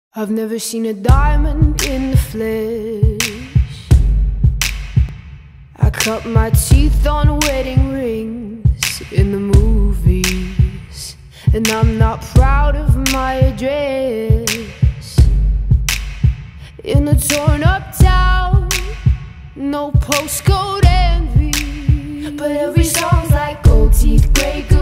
I've never seen a diamond in the flesh. I cut my teeth on wedding rings in the movies, and I'm not proud of my address. In a torn up town, no postcode envy, but every song's like gold teeth, grey goose.